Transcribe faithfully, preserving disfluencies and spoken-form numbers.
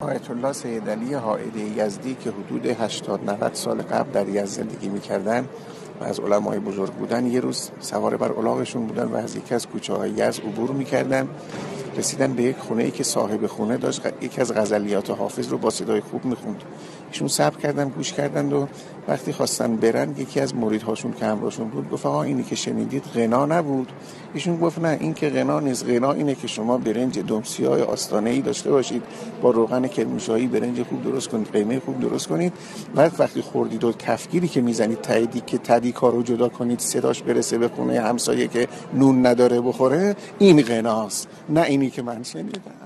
آیت الله سیدعلی حائدی یزدی که حدود هشتاد نود سال قبل در یزد زندگی می‌کردن و از علمای بزرگ بودن، یه روز سوار بر الاغشون بودن و از یکی از کوچه‌های یزد عبور می‌کردن. رسیدن به یک خونه‌ای که صاحب خونه داشت یکی از غزلیات حافظ رو با صدای خوب می‌خوند. ایشون صبر کردن، گوش کردن و وقتی خواستن برن، یکی از مریدهاشون که همراهشون بود گفت آقا اینی که شنیدید غنا نبود؟ ایشون گفت نه، این که غنا نیست. غنا اینه که شما برنج دمسیاه آستانه‌ای داشته باشید، با روغن کرمانشاهی برنج خوب درست کنید، قیمه خوب درست کنید، بعد وقتی خوردید و کفگیری که میزنید تاییدی که تدیکا رو جدا کنید، صداش برسه به خونه همسایه که نون نداره بخوره، این غناست، نه اینی که من شنیدم.